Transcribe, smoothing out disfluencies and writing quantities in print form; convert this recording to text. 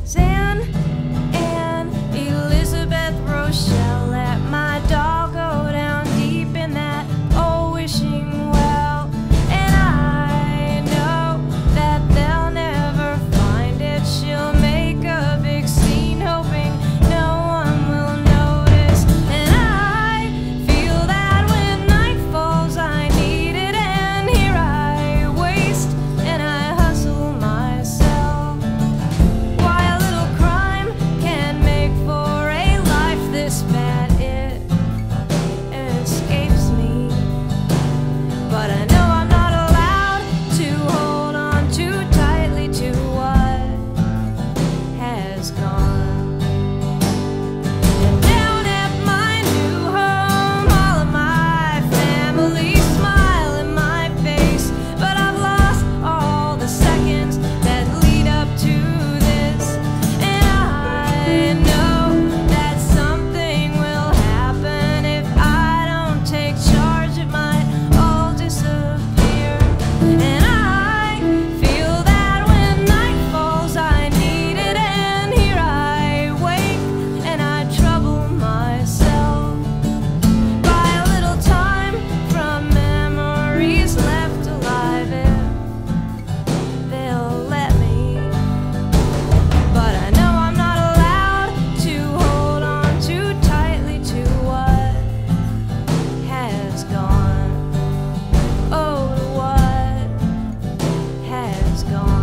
Zan and Elizabeth Rochelle let my dog go down deep in that old wishing well, and I know that they'll never find it. She'll make a big scene hoping no one will notice, and I feel that when night falls I need it, and here I waste and I hustle myself. Why a little crime can make for a life this bad, it escapes me. But I know I'm not allowed to hold on too tightly to what has gone. And down at my new home, all of my family smile in my face, but I've lost all the seconds that lead up to this, and I know that something will happen if I don't take charge. It might all disappear, and I feel that when night falls I need it, and here I wake and I trouble myself. By a little time from memories left alive, if they'll let me. But I know I'm not allowed to hold on too tightly to what has gone. Oh, to what has gone.